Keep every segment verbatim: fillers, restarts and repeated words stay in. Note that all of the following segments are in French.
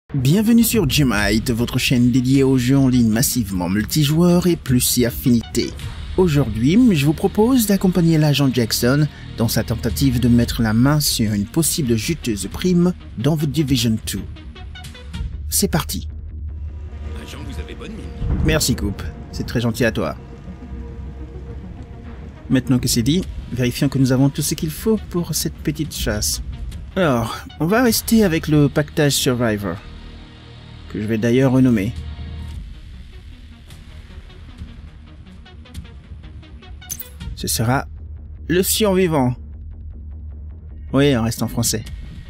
Bienvenue sur Gemite, votre chaîne dédiée aux jeux en ligne massivement multijoueurs et plus si affinités. Aujourd'hui, je vous propose d'accompagner l'agent Jackson dans sa tentative de mettre la main sur une possible juteuse prime dans The Division deux. C'est parti. Agent, vous avez bonne mine. Merci Coupe, c'est très gentil à toi. Maintenant que c'est dit, vérifions que nous avons tout ce qu'il faut pour cette petite chasse. Alors, on va rester avec le pactage Survivor, que je vais d'ailleurs renommer. Ce sera le survivant. Oui, on reste en français.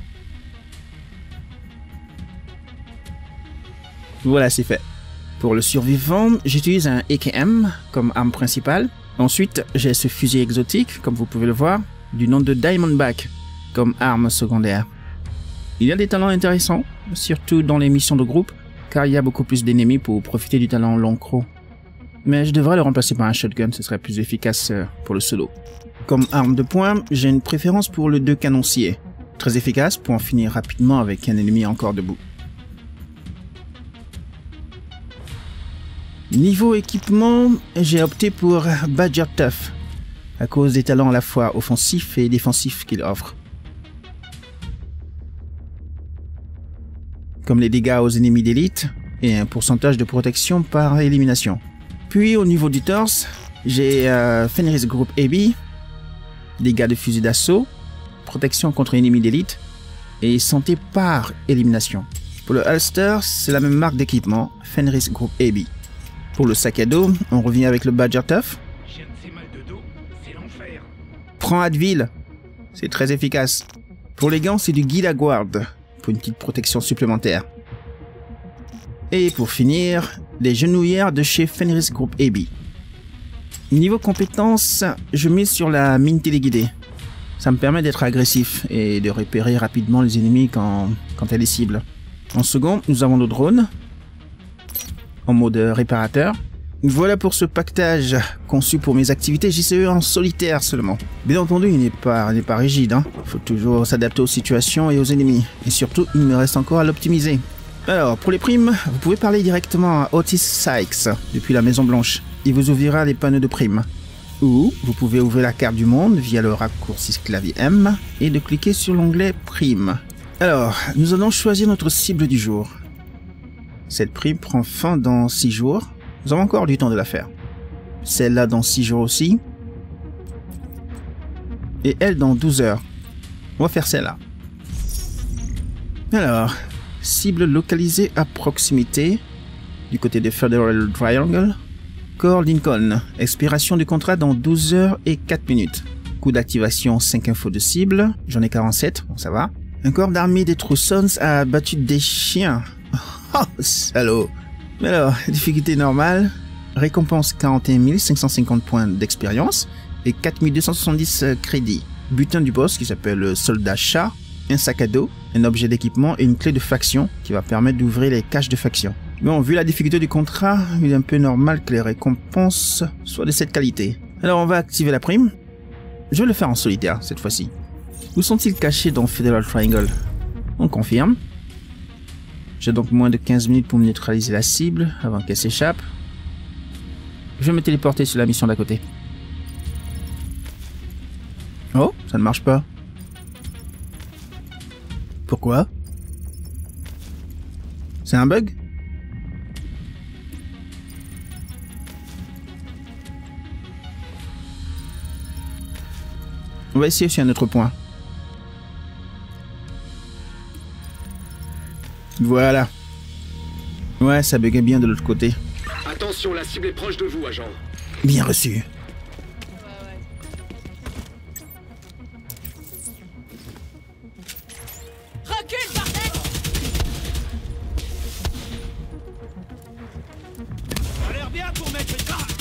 Voilà, c'est fait. Pour le survivant, j'utilise un A K M comme arme principale. Ensuite, j'ai ce fusil exotique, comme vous pouvez le voir, du nom de Diamondback, comme arme secondaire. Il y a des talents intéressants, surtout dans les missions de groupe, car il y a beaucoup plus d'ennemis pour profiter du talent long croc. Mais je devrais le remplacer par un shotgun, ce serait plus efficace pour le solo. Comme arme de poing, j'ai une préférence pour le deux canoncier, très efficace pour en finir rapidement avec un ennemi encore debout. Niveau équipement, j'ai opté pour Badger Tough, à cause des talents à la fois offensifs et défensifs qu'il offre. Comme les dégâts aux ennemis d'élite et un pourcentage de protection par élimination. Puis au niveau du torse, j'ai euh, Fenris Group A B, dégâts de fusil d'assaut, protection contre ennemis d'élite et santé par élimination. Pour le holster, c'est la même marque d'équipement, Fenris Group A B. Pour le sac à dos, on revient avec le Badger Tough. Prends Advil, c'est très efficace. Pour les gants, c'est du Guida Guard, pour une petite protection supplémentaire. Et pour finir, les genouillères de chez Fenris Group A B. Niveau compétences, je mise sur la mine téléguidée. Ça me permet d'être agressif et de repérer rapidement les ennemis quand, quand elle est cible. En second, nous avons le drone, en mode réparateur. Voilà pour ce pactage conçu pour mes activités J C E en solitaire seulement. Bien entendu, il n'est pas, il n'est pas rigide, hein. Faut toujours s'adapter aux situations et aux ennemis. Et surtout, il me reste encore à l'optimiser. Alors, pour les primes, vous pouvez parler directement à Otis Sykes depuis la Maison Blanche. Il vous ouvrira les panneaux de primes. Ou vous pouvez ouvrir la carte du monde via le raccourci clavier M et de cliquer sur l'onglet Prime. Alors, nous allons choisir notre cible du jour. Cette prime prend fin dans six jours. Nous avons encore du temps de la faire. Celle-là dans six jours aussi. Et elle dans douze heures. On va faire celle-là. Alors, cible localisée à proximité, du côté de Federal Triangle. Corps Lincoln. Expiration du contrat dans douze heures et quatre minutes. Coût d'activation cinq infos de cible. J'en ai quarante-sept, bon ça va. Un corps d'armée des Troussons a battu des chiens. Oh, salaud. Mais alors, difficulté normale, récompense quarante et un mille cinq cent cinquante points d'expérience et quatre mille deux cent soixante-dix crédits. Butin du boss qui s'appelle Soldat Chat, un sac à dos, un objet d'équipement et une clé de faction qui va permettre d'ouvrir les caches de faction. Bon, vu la difficulté du contrat, il est un peu normal que les récompenses soient de cette qualité. Alors on va activer la prime. Je vais le faire en solitaire cette fois-ci. Où sont-ils cachés dans Federal Triangle? On confirme. J'ai donc moins de quinze minutes pour neutraliser la cible avant qu'elle s'échappe. Je vais me téléporter sur la mission d'à côté. Oh, ça ne marche pas. Pourquoi? C'est un bug? On va essayer sur un autre point. Voilà. Ouais, ça buguait bien de l'autre côté. Attention, la cible est proche de vous, agent. Bien reçu. Recule, bordel! Ça a l'air bien pour mettre une barre.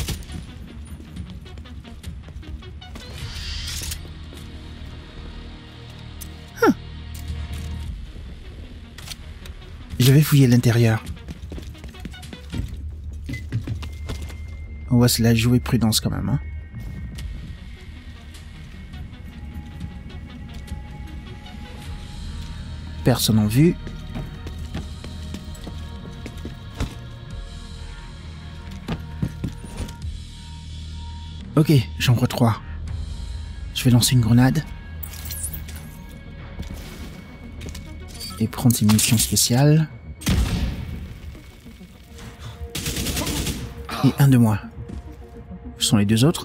Je vais fouiller l'intérieur. On va se la jouer prudence quand même, hein. Personne en vue. Ok, chambre trois. Je vais lancer une grenade. Et prendre ces munitions spéciales. Et un de moins. Où sont les deux autres?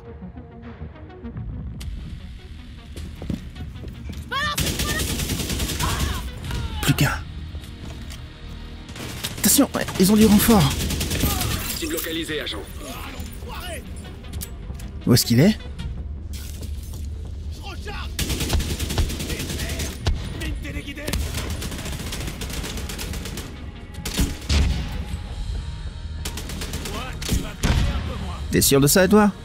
Plus qu'un. Attention, ouais, ils ont du renfort. Cible localisée, agent. Où est-ce qu'il est? T'es sûr de ça, toi?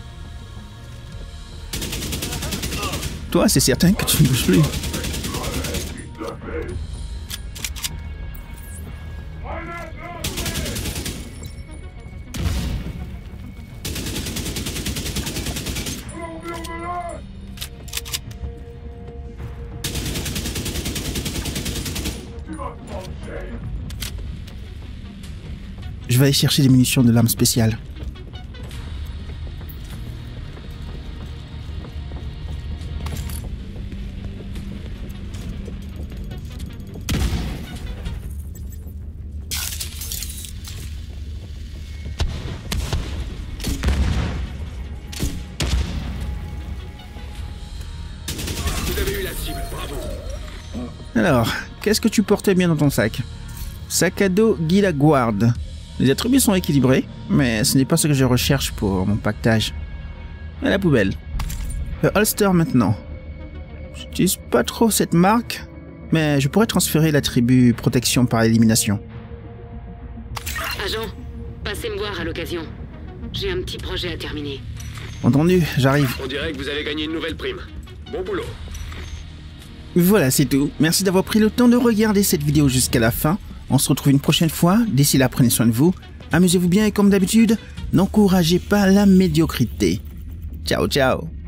Toi, c'est certain que tu ne bouges plus. Je vais aller chercher des munitions de l'arme spéciale. Vous avez eu la cible, bravo. Alors, qu'est-ce que tu portais bien dans ton sac? Sac à dos Guy Laguard. Les attributs sont équilibrés, mais ce n'est pas ce que je recherche pour mon pactage. À la poubelle. Le holster maintenant. J'utilise pas trop cette marque, mais je pourrais transférer l'attribut protection par élimination. Agent, passez me voir à l'occasion. J'ai un petit projet à terminer. Entendu, j'arrive. On dirait que vous avez gagné une nouvelle prime. Bon boulot. Voilà, c'est tout. Merci d'avoir pris le temps de regarder cette vidéo jusqu'à la fin. On se retrouve une prochaine fois. D'ici là, prenez soin de vous. Amusez-vous bien et comme d'habitude, n'encouragez pas la médiocrité. Ciao, ciao.